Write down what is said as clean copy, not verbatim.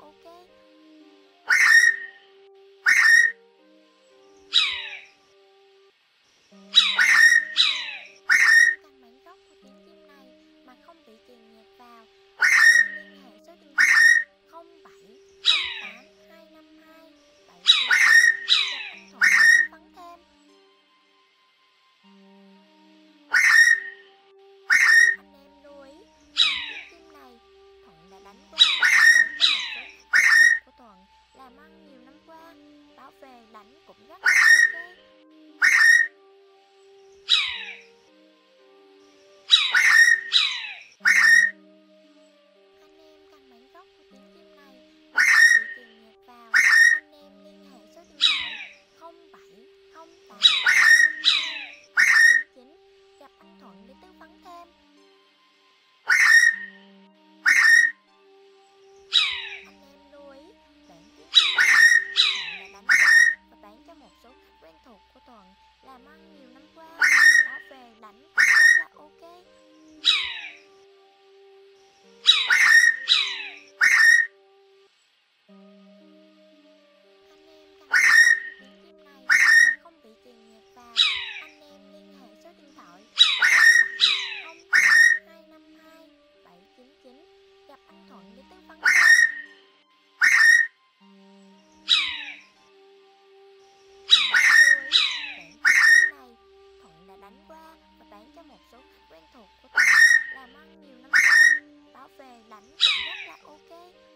ok. Căn bản gốc của tiếng chim này mà không bị chèn nhạc vào, liên hệ số điện thoại 0708 252 799 gặp anh Thuận để tư vấn thêm. Anh em lưu ý, đoạn tiếng chim này Thuận đã đánh qua và bán cho một số khách quen thuộc của Thuận làm ăn nhiều năm qua, bảo về đánh cũng rất là ok. Anh em căn bản gốc của tiếng chim này mà không bị chèn nhạc vào, anh em liên hệ số điện thoại 0708 252 799 gặp anh Thuận để tư vấn thêm. Anh em lưu ý, đoạn tiếng chim này Thuận đã đánh qua và bán cho một số khách quen thuộc của Thuận làm ăn nhiều năm qua, bảo về đánh cũng rất là ok. Anh em căn bản gốc của tiếng chim này mà không bị chèn nhạc vào, anh em liên hệ số điện thoại 0708 252 799 gặp anh Thuận để tư vấn thêm. Đoạn tiếng chim này Thuận đã đánh qua và bán cho một số khách quen thuộc của Thuận làm ăn nhiều năm qua, bảo về đánh cũng rất là ok.